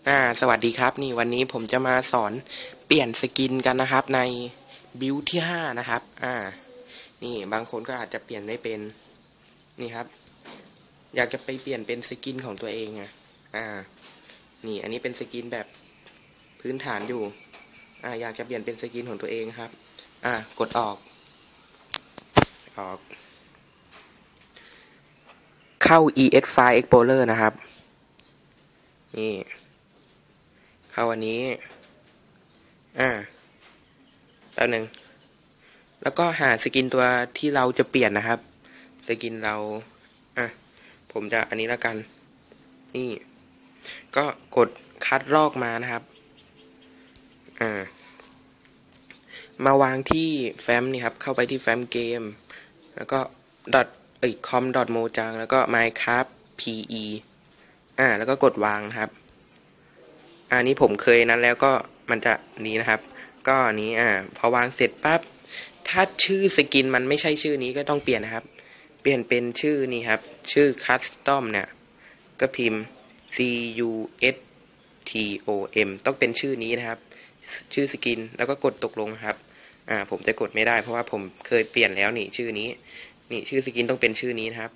สวัสดีครับนี่วันนี้ผมจะมาสอนเปลี่ยนสกินกันนะครับในบิลที่5นะครับนี่บางคนก็อาจจะเปลี่ยนไม่เป็นนี่ครับอยากจะไปเปลี่ยนเป็นสกินของตัวเองนี่อันนี้เป็นสกินแบบพื้นฐานอยู่อยากจะเปลี่ยนเป็นสกินของตัวเองครับกดออกเข้า ES File Explorer นะครับนี่เข้าวันนี้แป๊บหนึ่งแล้วก็หาสกินตัวที่เราจะเปลี่ยนนะครับสกินเราผมจะอันนี้แล้วกันนี่ก็กดคัดลอกมานะครับมาวางที่แฟ้มนี่ครับเข้าไปที่แฟ้มเกมแล้วก็com.mojang แล้วก็ minecraft pe แล้วก็กดวางนะครับอันนี้ผมเคยนั้นแล้วก็มันจะนี้นะครับก็นี้พอวางเสร็จปั๊บถ้าชื่อสกินมันไม่ใช่ชื่อนี้ก็ต้องเปลี่ยนนะครับเปลี่ยนเป็นชื่อนี้ครับชื่อ custom เนี่ยก็พิมพ์ custom ต้องเป็นชื่อนี้นะครับชื่อสกินแล้วก็กดตกลงครับผมจะกดไม่ได้เพราะว่าผมเคยเปลี่ยนแล้วนี่ชื่อนี้นี่ชื่อสกินต้องเป็นชื่อนี้นะครับ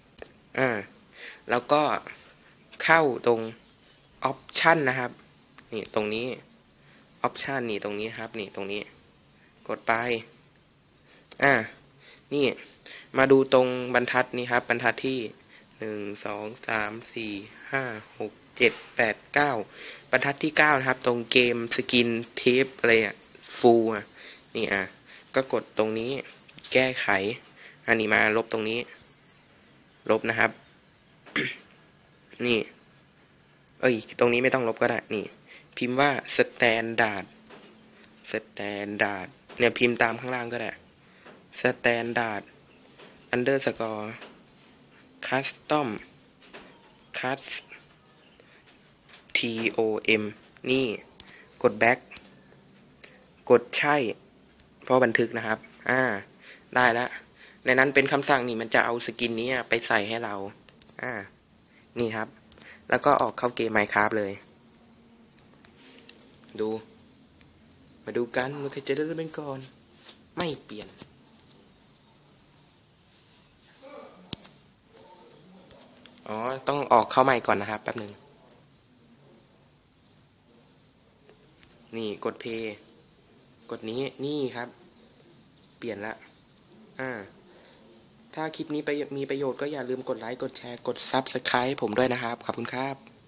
แล้วก็เข้าตรงoption นะครับนี่ตรงนี้ option นี่ตรงนี้ครับนี่ตรงนี้กดไปนี่มาดูตรงบรรทัดนี้ครับบรรทัดที่1 2 3 4 5 6 7 8 9บรรทัดที่9นะครับตรงเกมสกินเทปอะไรฟูลนี่ก็กดตรงนี้แก้ไขอันนี้มาลบตรงนี้ลบนะครับ นี่ตรงนี้ไม่ต้องลบก็ได้นี่พิมพ์ว่า standard เนี่ยพิมพ์ตามข้างล่างก็ได้ standard underscore custom tom นี่กด back กดใช่เพราะบันทึกนะครับได้แล้วในนั้นเป็นคำสั่งนี่มันจะเอาสกินนี้ไปใส่ให้เรานี่ครับแล้วก็ออกเข้าเกม Minecraft เลยมาดูกันมันจะได้เป็นก่อนไม่เปลี่ยนต้องออกเข้าใหม่ก่อนนะครับแป๊บหนึ่งนี่กดเพย์กดนี้นี่ครับเปลี่ยนละถ้าคลิปนี้มีประโยชน์ก็อย่าลืมกดไลค์กดแชร์กด Subscribe ผมด้วยนะครับขอบคุณครับ